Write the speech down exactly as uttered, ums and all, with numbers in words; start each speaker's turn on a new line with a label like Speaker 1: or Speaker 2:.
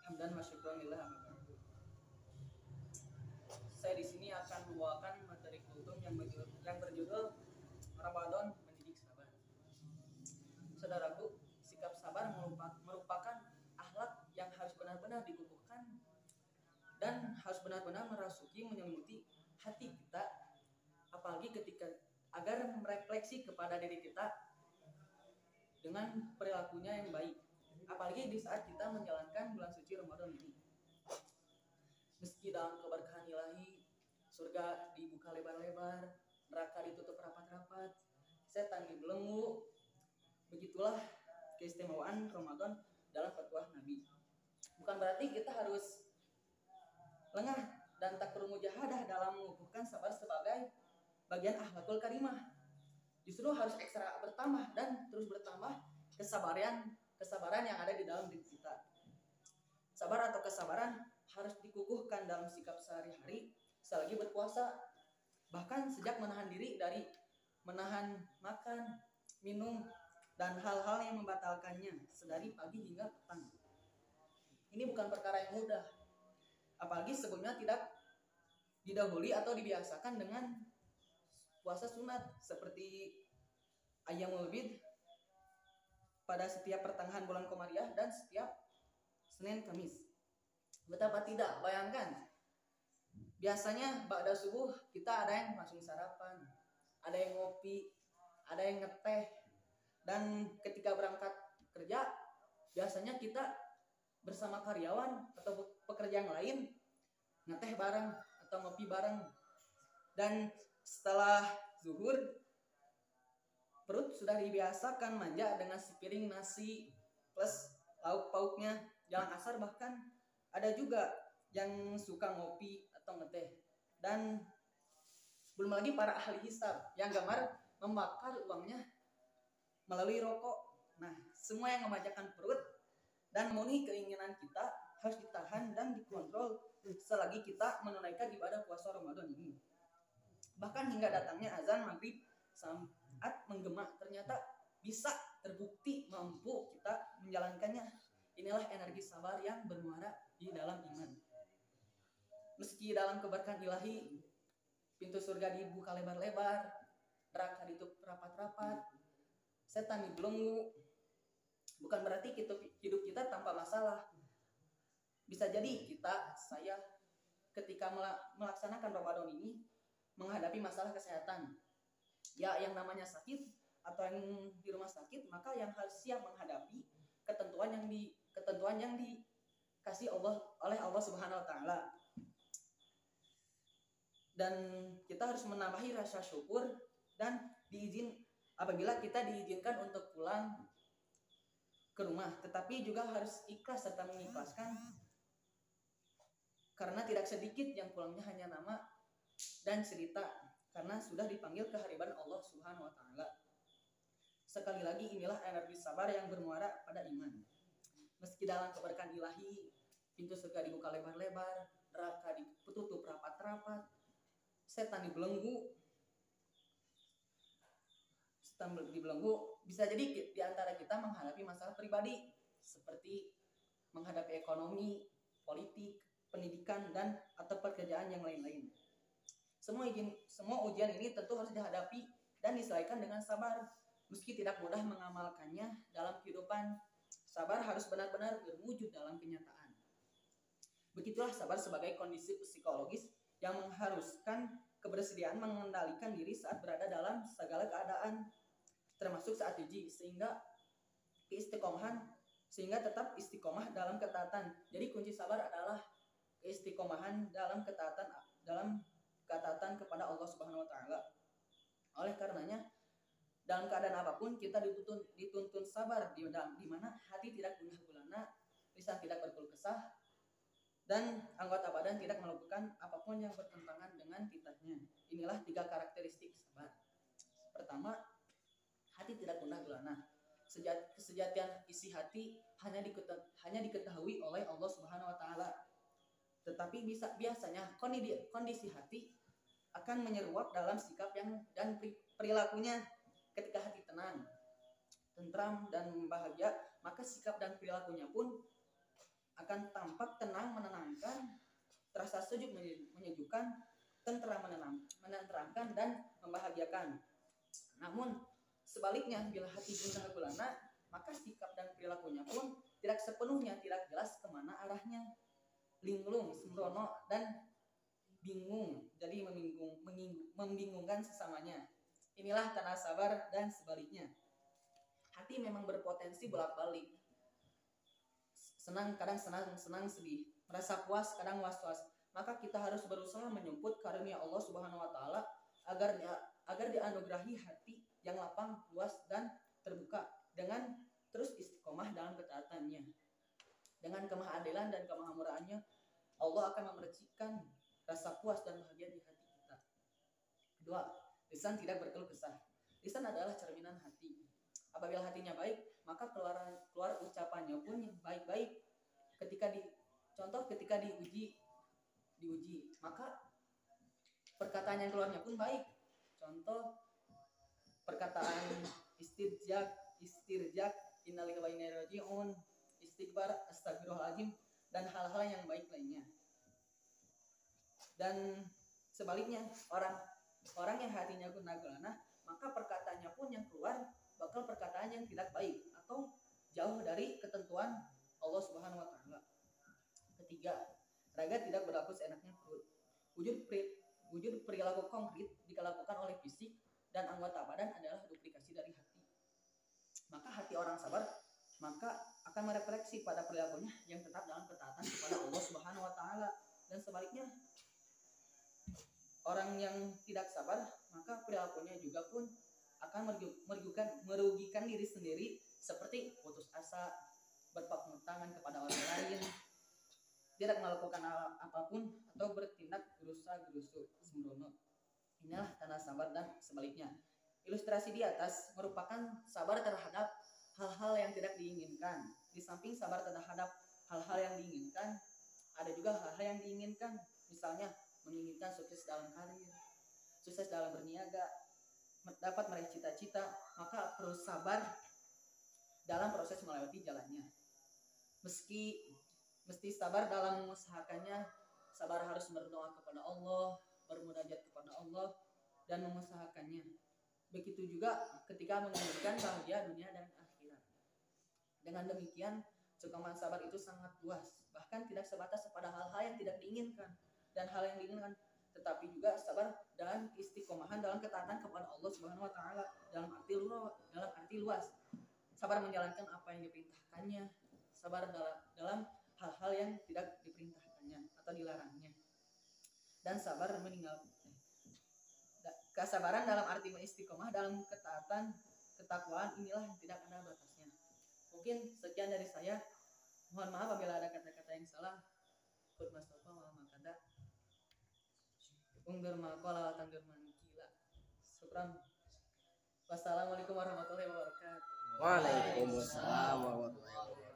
Speaker 1: Hamdan wa syukran lillah amma ba'du. Saya di sini akan membawakan materi kultum yang berjudul, yang berjudul Ramadan Mendidik Sabar. Saudaraku, sikap sabar merupakan akhlak yang harus benar-benar dikukuhkan dan harus benar-benar merasuki menyelimuti hati kita, apalagi ketika agar merefleksi kepada diri kita dengan perilakunya yang baik, apalagi di saat kita menjalankan bulan suci Ramadan ini. Meski dalam keberkahan ilahi, surga dibuka lebar-lebar, neraka ditutup rapat-rapat, setan dibelenggu, begitulah keistimewaan Ramadan dalam fatwa Nabi. Bukan berarti kita harus lengah dan tak perlu mujahadah dalam mengukuhkan sabar sebagai bagian akhlakul karimah. Justru harus ekstra bertambah dan terus bertambah kesabaran kesabaran yang ada di dalam diri kita. Sabar atau kesabaran harus dikukuhkan dalam sikap sehari-hari selagi berpuasa, bahkan sejak menahan diri dari menahan makan, minum, dan hal-hal yang membatalkannya sedari pagi hingga petang. Ini bukan perkara yang mudah, apalagi sebelumnya tidak didahului atau dibiasakan dengan puasa sunat seperti Ayyamul Bid pada setiap pertengahan bulan Komariah dan setiap Senin Kamis. Betapa tidak, bayangkan. Biasanya ba'da subuh kita ada yang langsung sarapan, ada yang ngopi, ada yang ngeteh. Dan ketika berangkat kerja, biasanya kita bersama karyawan atau pekerja yang lain ngeteh bareng atau ngopi bareng. Dan setelah zuhur, perut sudah dibiasakan manja dengan sepiring nasi plus lauk pauknya. Jalan asar bahkan ada juga yang suka ngopi atau ngeteh. Dan belum lagi para ahli hisab yang gemar membakar uangnya melalui rokok. Nah, semua yang memanjakan perut dan memenuhi keinginan kita harus ditahan dan dikontrol selagi kita menunaikan ibadah puasa Ramadan ini. Bahkan hingga datangnya azan maghrib saat menggema ternyata bisa terbukti mampu kita menjalankannya. Inilah energi sabar yang bermuara di dalam iman. Meski dalam keberkahan ilahi, pintu surga dibuka lebar-lebar, neraka ditutup rapat-rapat, setan dibelenggu, bukan berarti hidup kita tanpa masalah. Bisa jadi kita, saya ketika melaksanakan Ramadan ini menghadapi masalah kesehatan. Ya, yang namanya sakit atau yang di rumah sakit, maka yang harus siap menghadapi ketentuan yang di ketentuan yang dikasih Allah oleh Allah Subhanahu wa taala. Dan kita harus menambahi rasa syukur dan diizin apabila kita diizinkan untuk pulang ke rumah, tetapi juga harus ikhlas serta mengikhlaskan karena tidak sedikit yang pulangnya hanya nama dan cerita karena sudah dipanggil kehariban Allah Subhanahu wa taala. Sekali lagi, inilah energi sabar yang bermuara pada iman. Meski dalam keberkahan ilahi, pintu surga dibuka lebar-lebar, neraka ditutup rapat-rapat, setan dibelenggu, setan dibelenggu, bisa jadi di antara kita menghadapi masalah pribadi seperti menghadapi ekonomi, politik, pendidikan, dan atau pekerjaan yang lain-lain. Semua ujian, semua ujian ini tentu harus dihadapi dan diselesaikan dengan sabar. Meski tidak mudah mengamalkannya dalam kehidupan, sabar harus benar-benar berwujud dalam kenyataan. Begitulah sabar sebagai kondisi psikologis yang mengharuskan kebersediaan mengendalikan diri saat berada dalam segala keadaan, termasuk saat uji, sehingga keistiqomahan, sehingga tetap istiqomah dalam ketaatan. Jadi kunci sabar adalah keistiqomahan dalam ketaatan dalam ketaatan kepada Allah Subhanahu wa taala. Oleh karenanya, dalam keadaan apapun kita dituntun, dituntun sabar di, di mana hati tidak gundah gulana, lisan tidak berkeluh kesah, dan anggota badan tidak melakukan apapun yang bertentangan dengan titahnya. Inilah tiga karakteristik sabar. Pertama, hati tidak gundah gulana. Sejat, kesejatian isi hati hanya diketahui, hanya diketahui oleh Allah Subhanahu wa taala. Tetapi bisa biasanya kondisi, kondisi hati akan menyeruak dalam sikap yang dan perilakunya. Ketika hati tenang, tentram, dan bahagia, maka sikap dan perilakunya pun akan tampak tenang menenangkan, terasa sejuk menyejukkan, tentram menenang, menenteramkan dan membahagiakan. Namun sebaliknya bila hati gundah gulana, maka sikap dan perilakunya pun tidak sepenuhnya tidak jelas kemana arahnya, linglung, sembrono dan bingung, jadi membingung, membingungkan sesamanya. Inilah tanda sabar dan sebaliknya. Hati memang berpotensi bolak-balik, senang kadang senang, senang sedih, merasa puas kadang was-was. Maka kita harus berusaha menyemput karunia Allah Subhanahu wa taala agar agar dianugerahi hati yang lapang, luas dan terbuka dengan terus istiqomah dalam ketaatannya. Dengan kemahadilan dan kemahamuraannya, Allah akan memercikan rasa puas dan bahagia di hati kita. Kedua, lisan tidak berkeluh kesah. Lisan adalah cerminan hati. Apabila hatinya baik, maka keluar keluar ucapannya pun baik-baik. Ketika di contoh ketika diuji diuji, maka perkataan yang keluarnya pun baik. Contoh perkataan istirjak, istirjak, innalillahi wa inna ilaihi raji'un, istighfar, astagfirullahaladzim dan hal-hal yang baik lainnya. Dan sebaliknya, orang orang yang hatinya gundah gulana, maka perkataannya pun yang keluar bakal perkataan yang tidak baik atau jauh dari ketentuan Allah Subhanahu wa taala. Ketiga, raga tidak berlaku seenaknya perut. Wujud pri, wujud perilaku konkret dilakukan oleh fisik dan anggota badan adalah duplikasi dari hati. Maka hati orang sabar maka akan merefleksi pada perilakunya yang tetap dalam ketaatan kepada Allah Subhanahu wa taala. Dan sebaliknya, orang yang tidak sabar maka perilakunya juga pun akan merugikan merugikan diri sendiri, seperti putus asa, berpangku tangan kepada orang lain, tidak melakukan hal apapun atau bertindak gerusa-gerusu, sembrono. Inilah tanda sabar dan sebaliknya. Ilustrasi di atas merupakan sabar terhadap hal-hal yang tidak diinginkan. Di samping sabar terhadap hal-hal yang diinginkan, ada juga hal-hal yang diinginkan. Misalnya menginginkan sukses dalam karir, sukses dalam berniaga, dapat meraih cita-cita, maka perlu sabar dalam proses melewati jalannya. Meski mesti sabar dalam mengusahakannya, sabar harus berdoa kepada Allah, bermunajat kepada Allah dan mengusahakannya. Begitu juga ketika menginginkan bahagia dunia dan akhirat. Dengan demikian, cengkaman sabar itu sangat luas, bahkan tidak sebatas pada hal-hal yang tidak diinginkan dan hal yang diinginkan, tetapi juga sabar dan istiqomahan dalam ketaatan kepada Allah Subhanahu wa taala dalam arti luas, dalam arti luas. Sabar menjalankan apa yang diperintahkannya, sabar dalam hal-hal yang tidak diperintahkannya atau dilarangnya. Dan sabar meninggal kesabaran dalam arti istiqomah dalam ketaatan, ketakwaan inilah yang tidak ada batasnya. Mungkin sekian dari saya. Mohon maaf apabila ada kata-kata yang salah. Kut mastofa wal makada. Unggur makola tanggur mankila. Syukran. Wassalamualaikum warahmatullahi wabarakatuh.
Speaker 2: Waalaikumsalam warahmatullahi wabarakatuh.